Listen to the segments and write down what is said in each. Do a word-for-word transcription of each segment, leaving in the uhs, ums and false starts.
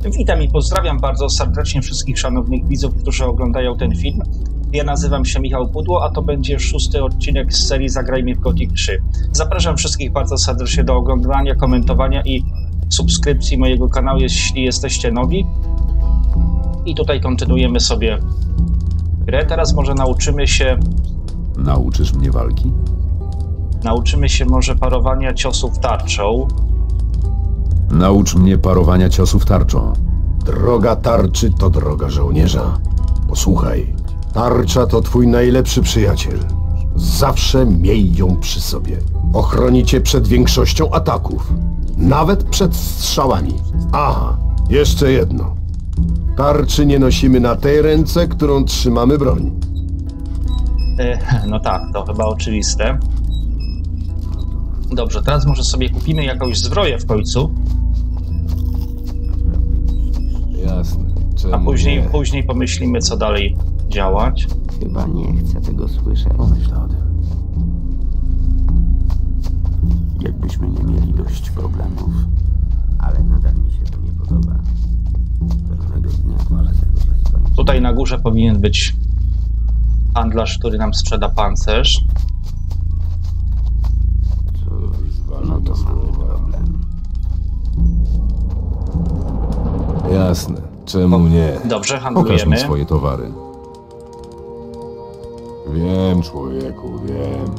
Witam i pozdrawiam bardzo serdecznie wszystkich szanownych widzów, którzy oglądają ten film. Ja nazywam się Michał Pudło, a to będzie szósty odcinek z serii Zagrajmy w Gothic trzy. Zapraszam wszystkich bardzo serdecznie do oglądania, komentowania i subskrypcji mojego kanału, jeśli jesteście nowi. I tutaj kontynuujemy sobie grę. Teraz może nauczymy się... Nauczysz mnie walki? Nauczymy się może parowania ciosów tarczą. Naucz mnie parowania ciosów tarczą. Droga tarczy to droga żołnierza. Posłuchaj, tarcza to twój najlepszy przyjaciel. Zawsze miej ją przy sobie. Ochroni cię przed większością ataków. Nawet przed strzałami. Aha, jeszcze jedno. Tarczy nie nosimy na tej ręce, którą trzymamy broń. No tak, to chyba oczywiste. Dobrze, teraz może sobie kupimy jakąś zbroję w końcu. Jasne. Czemu A później, nie? później pomyślimy, co dalej działać. Chyba nie chcę tego słyszeć. Pomyśl o tym. Jakbyśmy nie mieli dość problemów. Ale nadal mi się to nie podoba. Pewnego dnia może tego się skończy. Tutaj na górze powinien być handlarz, który nam sprzeda pancerz. No to mamy problem. Jasne. Czemu nie? Dobrze, Pokaż mi handlujemy. swoje towary. Wiem, człowieku, wiem.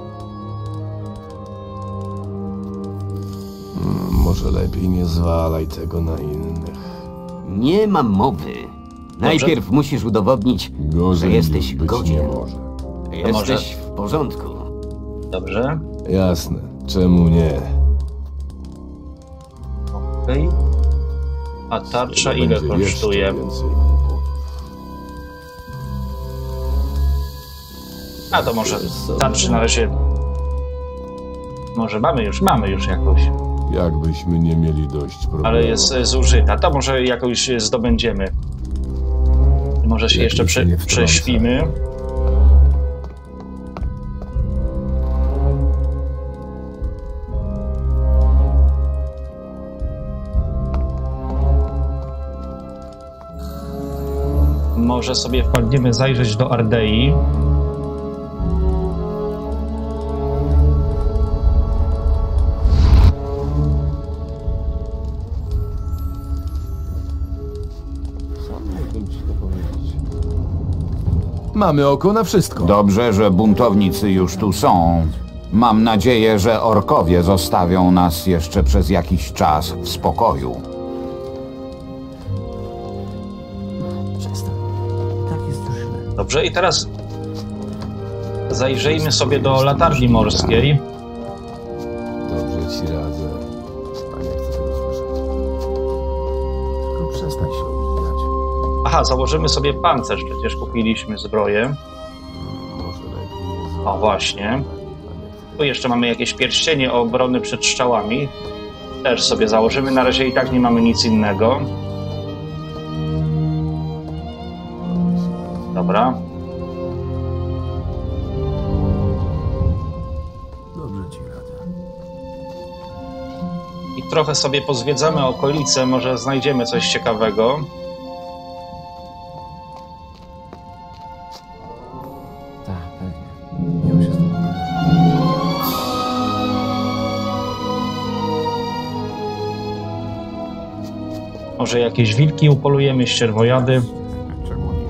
Hmm, może lepiej nie zwalaj tego na innych. Nie mam mowy. Najpierw musisz udowodnić, że Gorzej jesteś już być godzien. nie może. Jesteś może- w porządku. Dobrze. Jasne. Czemu nie? Okej. A tarcza Chyba ile będzie jeszcze kosztuje? więcej kłopotów. A to może Wiesz co, tarczy na razie... Może mamy już, mamy już jakąś, Jakbyśmy nie mieli dość problemów. ale jest e, zużyta. To może jakąś zdobędziemy. Może się Lepiej jeszcze się prze, nie wtrącaj. prześpimy. Może sobie wpadniemy zajrzeć do Ardei. Mamy oko na wszystko. Dobrze, że buntownicy już tu są. Mam nadzieję, że orkowie zostawią nas jeszcze przez jakiś czas w spokoju. Dobrze, i teraz zajrzyjmy sobie do latarni morskiej. Dobrze ci radzę. A nie chcę tego słyszeć. Tylko przestań się obijać. Aha, założymy sobie pancerz, przecież kupiliśmy zbroję. Może lepiej nie O, zwalaj. właśnie. A nie chcę Tu jeszcze mamy jakieś pierścienie obrony przed strzałami. Też sobie założymy, na razie i tak nie mamy nic innego. Dobra. Dobrze ci radzę. I trochę sobie pozwiedzamy okolice, może znajdziemy coś ciekawego. Tak, pewnie. Miło się z tobą. Może jakieś wilki upolujemy, ścierwojady. Czemu nie?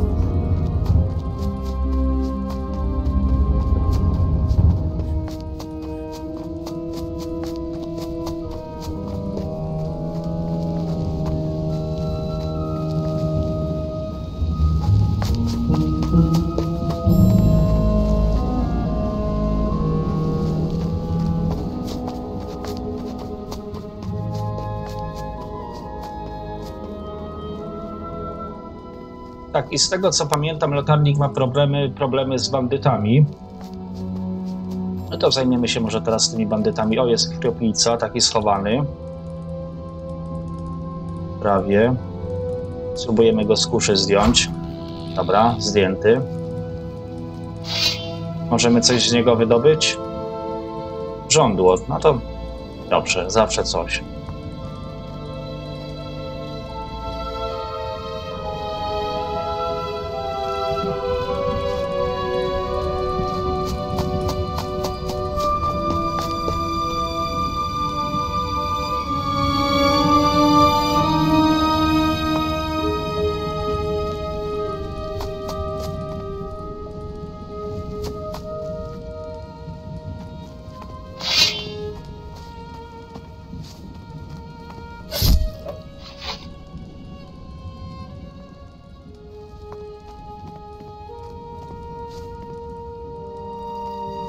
Tak, i z tego co pamiętam, latarnik ma problemy, problemy z bandytami. No to zajmiemy się może teraz tymi bandytami. O, jest krwiopijca, taki schowany. Prawie. Spróbujemy go z kuszy zdjąć. Dobra, zdjęty. Możemy coś z niego wydobyć? Żądło. No to dobrze, zawsze coś.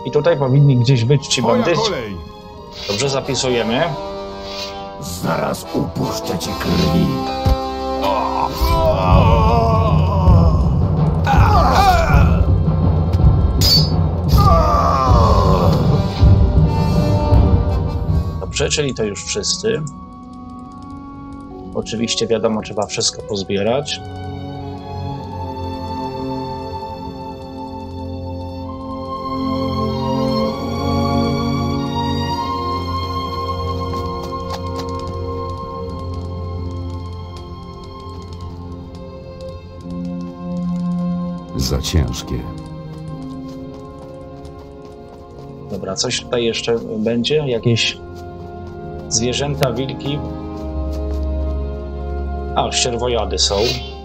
I tutaj powinni gdzieś być ci Moja bandyci. kolej! Dobrze, zapisujemy. Zaraz upuszczę ci krwi. Dobrze, czyli to już wszyscy. Oczywiście wiadomo, trzeba wszystko pozbierać. Za ciężkie. Dobra, coś tutaj jeszcze będzie? Jakieś zwierzęta, wilki? A, ścierwojady są.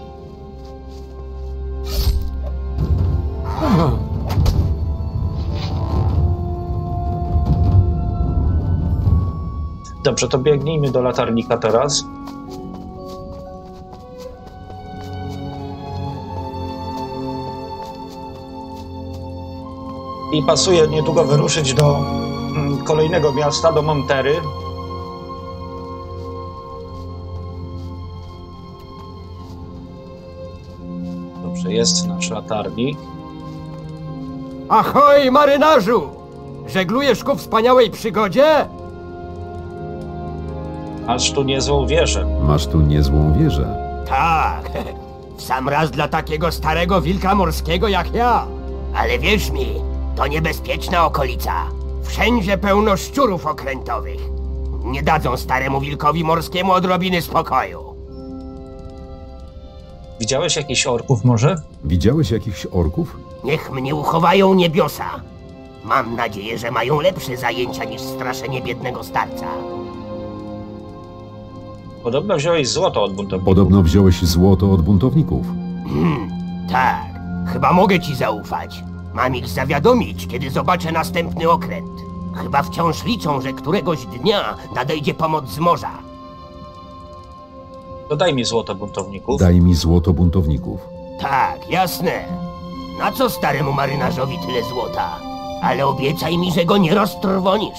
Dobrze, to biegnijmy do latarnika teraz. I pasuje niedługo wyruszyć do mm, kolejnego miasta, do Montery. Dobrze, jest nasz latarnik. Ahoj, marynarzu! Żeglujesz ku wspaniałej przygodzie? Aż tu niezłą wieżę. Masz tu niezłą wieżę. Tak, w sam raz dla takiego starego wilka morskiego jak ja. Ale wierz mi, to niebezpieczna okolica. Wszędzie pełno szczurów okrętowych. Nie dadzą staremu wilkowi morskiemu odrobiny spokoju. Widziałeś jakichś orków może? Widziałeś jakichś orków? Niech mnie uchowają niebiosa. Mam nadzieję, że mają lepsze zajęcia niż straszenie biednego starca. Podobno wziąłeś złoto od buntowników. Podobno wziąłeś złoto od buntowników. Hmm, tak. Chyba mogę ci zaufać. Mam ich zawiadomić, kiedy zobaczę następny okręt. Chyba wciąż liczą, że któregoś dnia nadejdzie pomoc z morza. To daj mi złoto buntowników. Daj mi złoto buntowników. Tak, jasne. Na co staremu marynarzowi tyle złota? Ale obiecaj mi, że go nie roztrwonisz.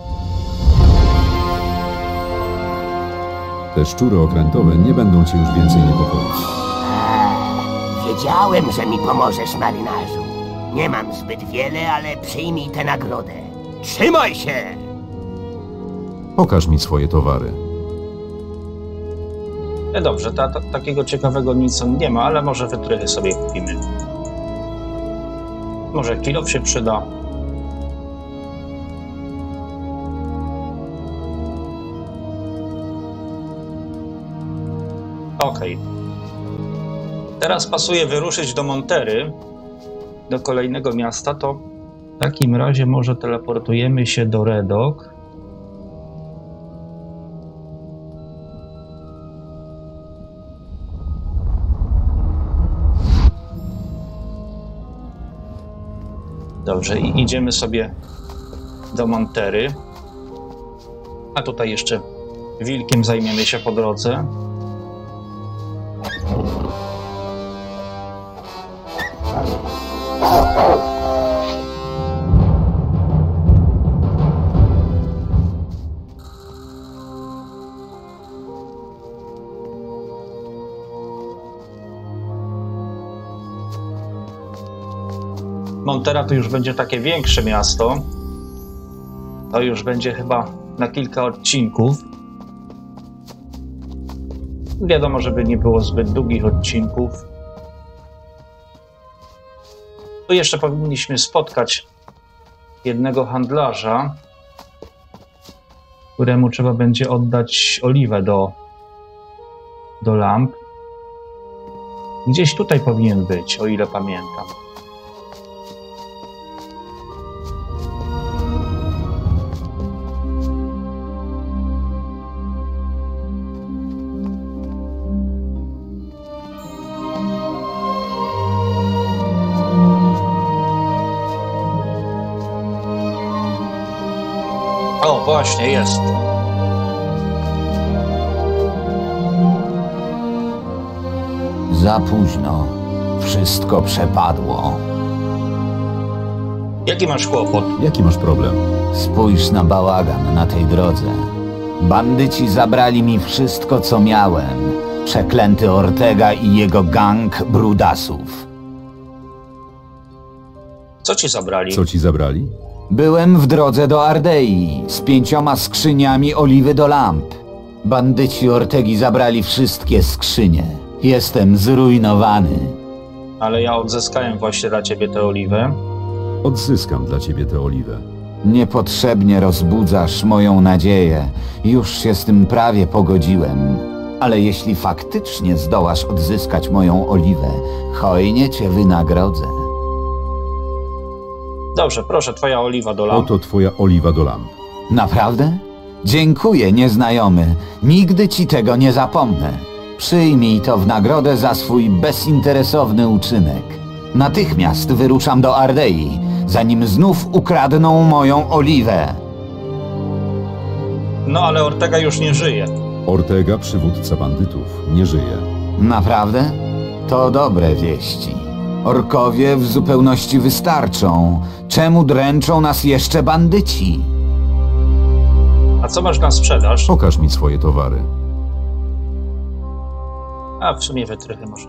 Te szczury okrętowe nie będą cię już więcej niepokoić. Wiedziałem, że mi pomożesz, marynarzu. Nie mam zbyt wiele, ale przyjmij tę nagrodę. Trzymaj się! Pokaż mi swoje towary. No dobrze, ta, ta, takiego ciekawego nic on nie ma, ale może wytrychy sobie kupimy. Może kilof się przyda. Okej. Okay. Teraz pasuje wyruszyć do Montery, do kolejnego miasta, to w takim razie może teleportujemy się do Redok. Dobrze, i idziemy sobie do Montery. A tutaj jeszcze wilkiem zajmiemy się po drodze. Montera to już będzie takie większe miasto. To już będzie chyba na kilka odcinków. Wiadomo, żeby nie było zbyt długich odcinków. Tu jeszcze powinniśmy spotkać jednego handlarza, któremu trzeba będzie oddać oliwę do, do lamp. Gdzieś tutaj powinien być, o ile pamiętam. O, właśnie, jest. Za późno. Wszystko przepadło. Jaki masz kłopot? Jaki masz problem? Spójrz na bałagan na tej drodze. Bandyci zabrali mi wszystko, co miałem. Przeklęty Ortega i jego gang brudasów. Co ci zabrali? Co ci zabrali? Byłem w drodze do Ardei z pięcioma skrzyniami oliwy do lamp. Bandyci Ortegi zabrali wszystkie skrzynie. Jestem zrujnowany. Ale ja odzyskałem właśnie dla ciebie tę oliwę. Odzyskam dla ciebie tę oliwę. Niepotrzebnie rozbudzasz moją nadzieję. Już się z tym prawie pogodziłem. Ale jeśli faktycznie zdołasz odzyskać moją oliwę, hojnie cię wynagrodzę. Dobrze, proszę, twoja oliwa do lamp. Oto twoja oliwa do lamp. Naprawdę? Dziękuję, nieznajomy. Nigdy ci tego nie zapomnę. Przyjmij to w nagrodę za swój bezinteresowny uczynek. Natychmiast wyruszam do Ardei, zanim znów ukradną moją oliwę. No ale Ortega już nie żyje. Ortega, przywódca bandytów, nie żyje. Naprawdę? To dobre wieści. Orkowie w zupełności wystarczą. Czemu dręczą nas jeszcze bandyci? A co masz na sprzedaż? Pokaż mi swoje towary. A w sumie wytrychy może.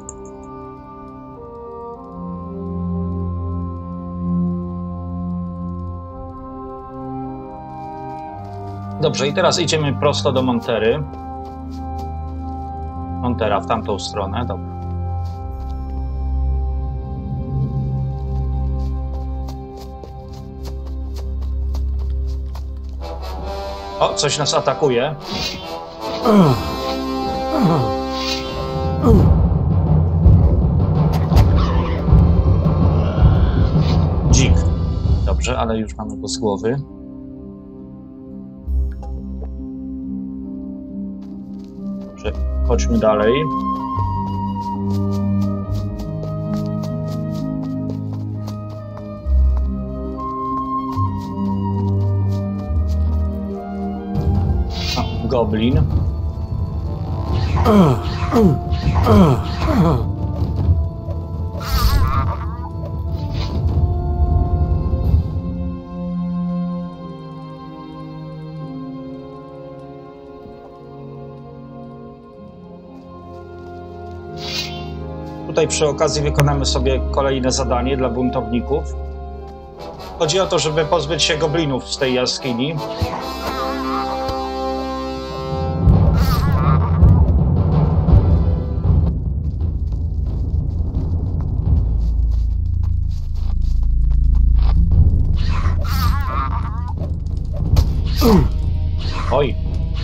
Dobrze, i teraz idziemy prosto do Montery. Montera w tamtą stronę, dobra. O, coś nas atakuje. Dzik. Dobrze, ale już mamy go z głowy. Dobrze, chodźmy dalej. O, goblin. Tutaj przy okazji wykonamy sobie kolejne zadanie dla buntowników. Chodzi o to, żeby pozbyć się goblinów z tej jaskini. Oj.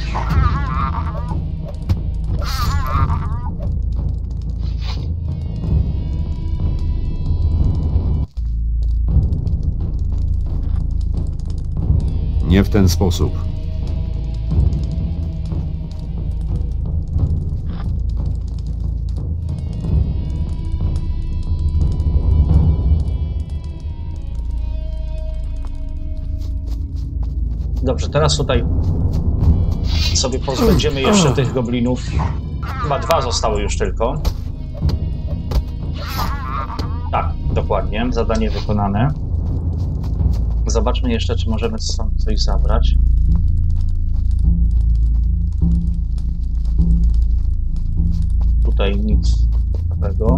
Nie w ten sposób. Dobrze, teraz tutaj sobie pozbędziemy jeszcze tych goblinów. Chyba dwa zostały już tylko. Tak, dokładnie. Zadanie wykonane. Zobaczmy jeszcze, czy możemy stąd coś zabrać. Tutaj nic ciekawego.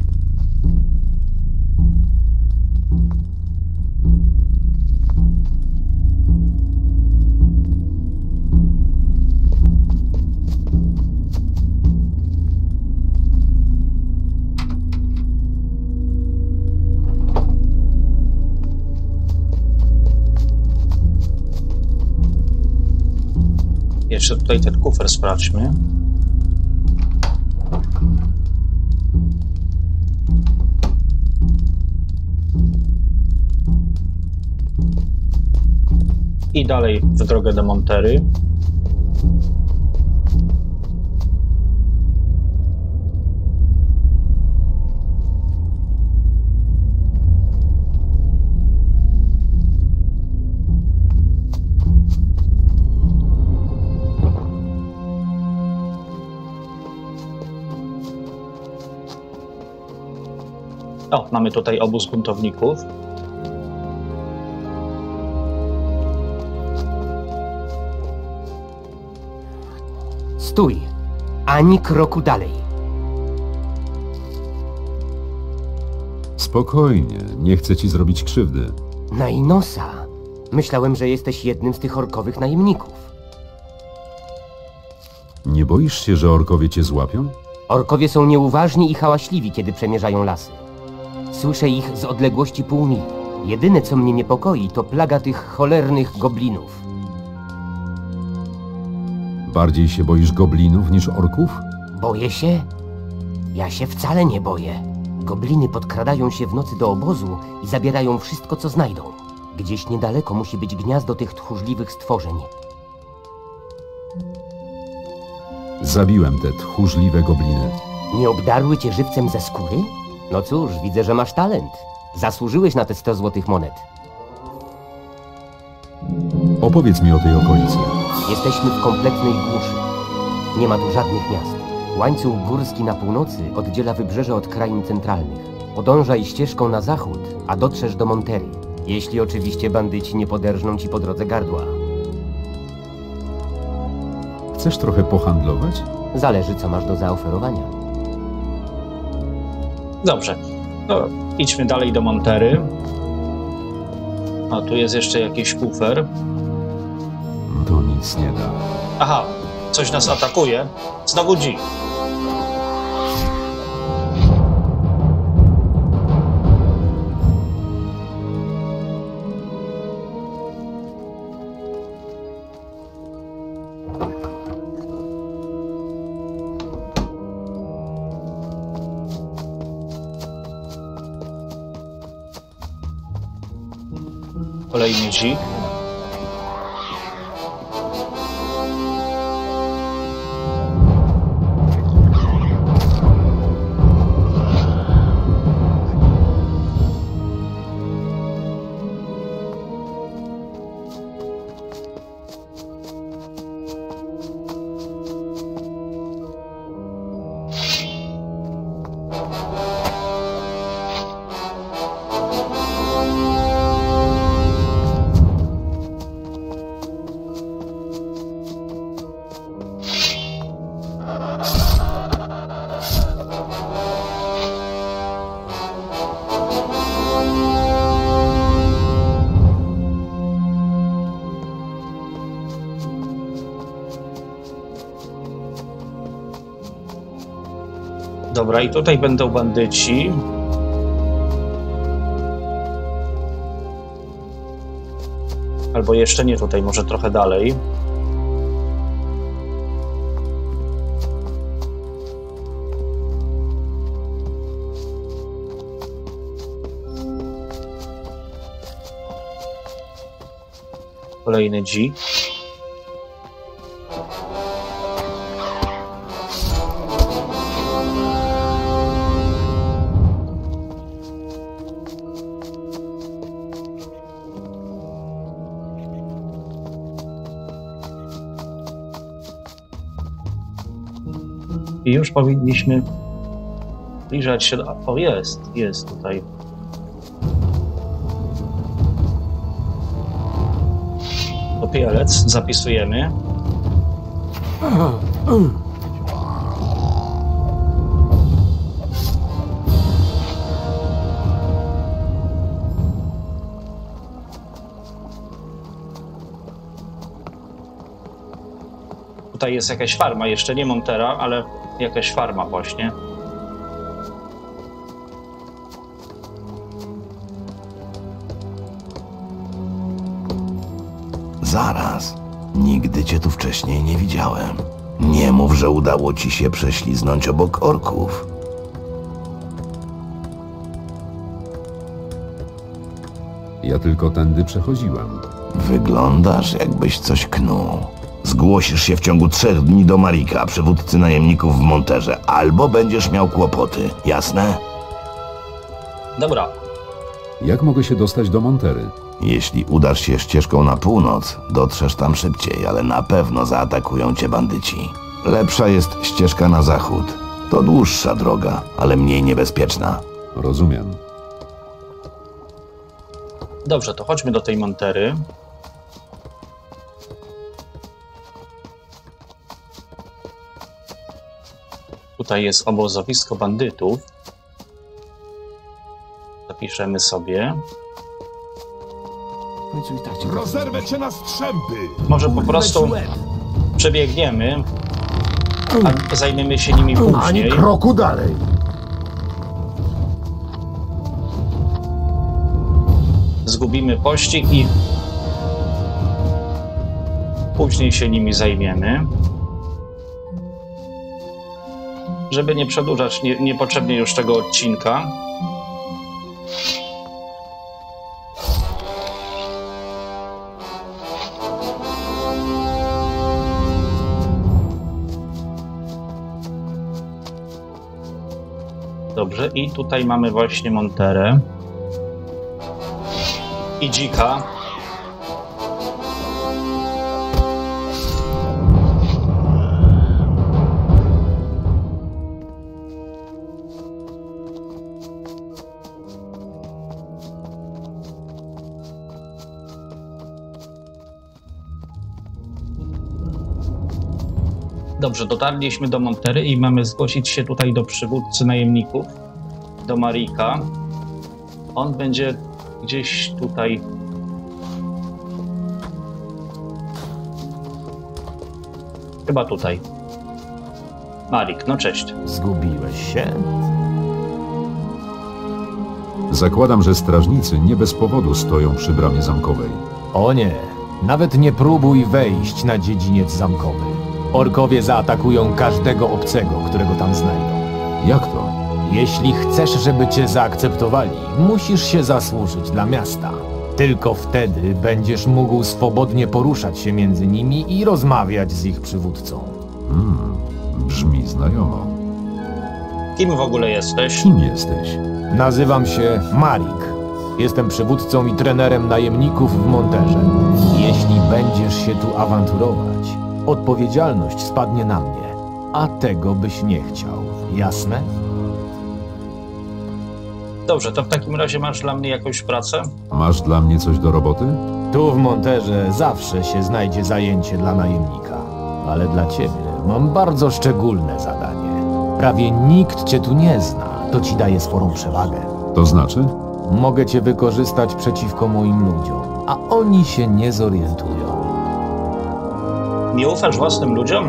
Jeszcze tutaj ten kufer sprawdźmy. I dalej w drogę do Montery. O, mamy tutaj obóz buntowników. Stój! Ani kroku dalej. Spokojnie, nie chcę ci zrobić krzywdy. Nainosa! Myślałem, że jesteś jednym z tych orkowych najemników. Nie boisz się, że orkowie cię złapią? Orkowie są nieuważni i hałaśliwi, kiedy przemierzają lasy. Słyszę ich z odległości pół mili. Jedyne, co mnie niepokoi, to plaga tych cholernych goblinów. Bardziej się boisz goblinów niż orków? Boję się? Ja się wcale nie boję. Gobliny podkradają się w nocy do obozu i zabierają wszystko, co znajdą. Gdzieś niedaleko musi być gniazdo tych tchórzliwych stworzeń. Zabiłem te tchórzliwe gobliny. Nie obdarły cię żywcem ze skóry? No cóż, widzę, że masz talent. Zasłużyłeś na te sto złotych monet. Opowiedz mi o tej okolicy. Jesteśmy w kompletnej głuszy. Nie ma tu żadnych miast. Łańcuch górski na północy oddziela wybrzeże od krain centralnych. Podążaj ścieżką na zachód, a dotrzesz do Montery. Jeśli oczywiście bandyci nie poderżną ci po drodze gardła. Chcesz trochę pohandlować? Zależy, co masz do zaoferowania. Dobrze. No, idźmy dalej do Montery. A tu jest jeszcze jakiś kufer. To nic nie da. Aha, coś nas atakuje. Znowu dzik. Kolejny dzik. Dobra, i tutaj będą bandyci. Albo jeszcze nie tutaj, może trochę dalej. Kolejny dzik. I już powinniśmy zbliżać się do... O, jest, jest tutaj. Popielec, zapisujemy. Tutaj jest jakaś farma, jeszcze nie Montera, ale jakaś farma właśnie. Zaraz. Nigdy cię tu wcześniej nie widziałem. Nie mów, że udało ci się prześliznąć obok orków. Ja tylko tędy przechodziłem. Wyglądasz, jakbyś coś knuł. Zgłosisz się w ciągu trzech dni do Marika, przywódcy najemników w Monterze, albo będziesz miał kłopoty. Jasne? Dobra. Jak mogę się dostać do Montery? Jeśli udasz się ścieżką na północ, dotrzesz tam szybciej, ale na pewno zaatakują cię bandyci. Lepsza jest ścieżka na zachód. To dłuższa droga, ale mniej niebezpieczna. Rozumiem. Dobrze, to chodźmy do tej Montery. Tutaj jest obozowisko bandytów. Zapiszemy sobie. Rozerwę cię na strzępy! Może po prostu przebiegniemy, a zajmiemy się nimi Ani później. kroku dalej! Zgubimy pościg i później się nimi zajmiemy. Żeby nie przedłużać nie, niepotrzebnie już tego odcinka. Dobrze, i tutaj mamy właśnie Monterę i dzika. Dobrze, dotarliśmy do Montery i mamy zgłosić się tutaj do przywódcy najemników, do Marika. On będzie gdzieś tutaj. Chyba tutaj. Marik, no cześć. Zgubiłeś się? Zakładam, że strażnicy nie bez powodu stoją przy bramie zamkowej. O nie, nawet nie próbuj wejść na dziedziniec zamkowy. Orkowie zaatakują każdego obcego, którego tam znajdą. Jak to? Jeśli chcesz, żeby cię zaakceptowali, musisz się zasłużyć dla miasta. Tylko wtedy będziesz mógł swobodnie poruszać się między nimi i rozmawiać z ich przywódcą. Hmm, brzmi znajomo. Kim w ogóle jesteś? Kim jesteś? Nazywam się Marik. Jestem przywódcą i trenerem najemników w Monterze. Jeśli będziesz się tu awanturować, odpowiedzialność spadnie na mnie, a tego byś nie chciał. Jasne? Dobrze, to w takim razie masz dla mnie jakąś pracę? Masz dla mnie coś do roboty? Tu w Monterze zawsze się znajdzie zajęcie dla najemnika. Ale dla ciebie mam bardzo szczególne zadanie. Prawie nikt cię tu nie zna, to ci daje sporą przewagę. To znaczy? Mogę cię wykorzystać przeciwko moim ludziom, a oni się nie zorientują. Nie ufasz własnym ludziom?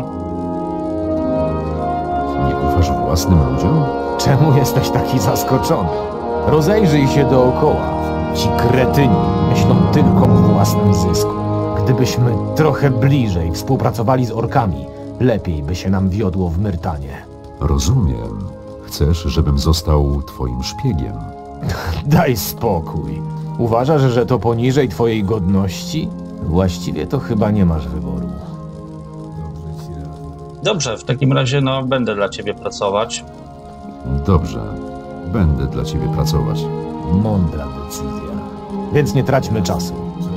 Nie ufasz własnym ludziom? Czemu jesteś taki zaskoczony? Rozejrzyj się dookoła. Ci kretyni myślą tylko o własnym zysku. Gdybyśmy trochę bliżej współpracowali z orkami, lepiej by się nam wiodło w Myrtanie. Rozumiem. Chcesz, żebym został twoim szpiegiem. Daj spokój. Uważasz, że to poniżej twojej godności? Właściwie to chyba nie masz wyboru. Dobrze, w takim razie no będę dla ciebie pracować. Dobrze. Będę dla ciebie pracować. Mądra decyzja. Więc nie traćmy czasu.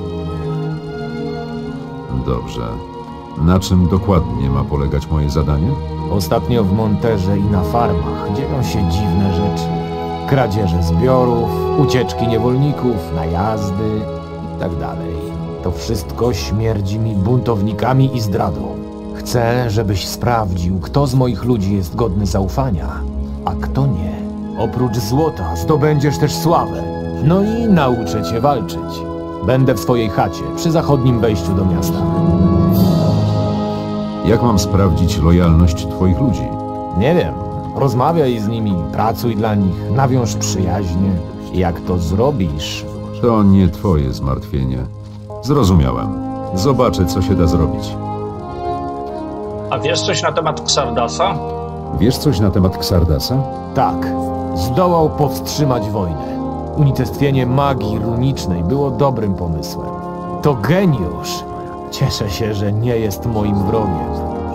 Dobrze. Na czym dokładnie ma polegać moje zadanie? Ostatnio w Monterze i na farmach dzieją się dziwne rzeczy. Kradzieże zbiorów, ucieczki niewolników, najazdy i tak dalej. To wszystko śmierdzi mi buntownikami i zdradą. Chcę, żebyś sprawdził, kto z moich ludzi jest godny zaufania, a kto nie. Oprócz złota zdobędziesz też sławę. No i nauczę cię walczyć. Będę w swojej chacie, przy zachodnim wejściu do miasta. Jak mam sprawdzić lojalność twoich ludzi? Nie wiem. Rozmawiaj z nimi, pracuj dla nich, nawiąż przyjaźnie. Jak to zrobisz? To nie twoje zmartwienie. Zrozumiałem. Zobaczę, co się da zrobić. A wiesz coś na temat Xardasa? Wiesz coś na temat Xardasa? Tak. Zdołał powstrzymać wojnę. Unicestwienie magii runicznej było dobrym pomysłem. To geniusz. Cieszę się, że nie jest moim wrogiem.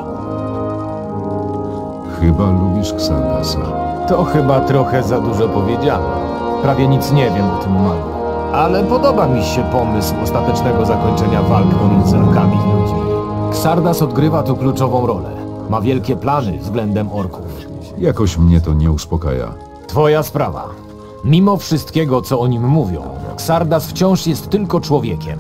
Chyba lubisz Xardasa. To chyba trochę za dużo powiedziane. Prawie nic nie wiem o tym magu. Ale podoba mi się pomysł ostatecznego zakończenia walk pomiędzy orkami i ludźmi. Xardas odgrywa tu kluczową rolę. Ma wielkie plany względem orków. Jakoś mnie to nie uspokaja. Twoja sprawa. Mimo wszystkiego, co o nim mówią, Xardas wciąż jest tylko człowiekiem.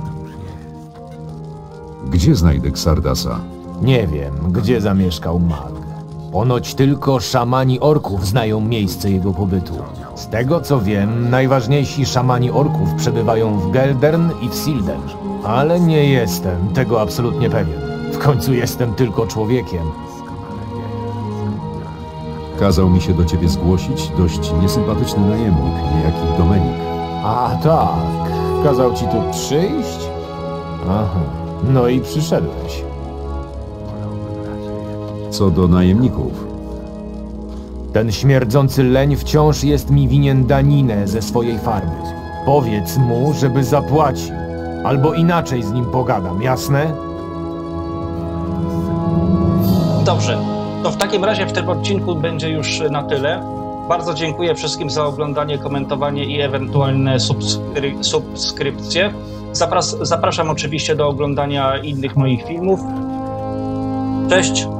Gdzie znajdę Xardasa? Nie wiem, gdzie zamieszkał mag. Ponoć tylko szamani orków znają miejsce jego pobytu. Z tego co wiem, najważniejsi szamani orków przebywają w Geldern i w Silden. Ale nie jestem tego absolutnie pewien. W końcu jestem tylko człowiekiem. Kazał mi się do ciebie zgłosić dość niesympatyczny najemnik, niejaki Domenik. A tak, kazał ci tu przyjść? Aha, no i przyszedłeś. Co do najemników, Ten śmierdzący leń wciąż jest mi winien daninę ze swojej farmy. Powiedz mu, żeby zapłacił. Albo inaczej z nim pogadam, jasne? Dobrze, to w takim razie w tym odcinku będzie już na tyle. Bardzo dziękuję wszystkim za oglądanie, komentowanie i ewentualne subskry subskrypcje. Zapras zapraszam oczywiście do oglądania innych moich filmów. Cześć!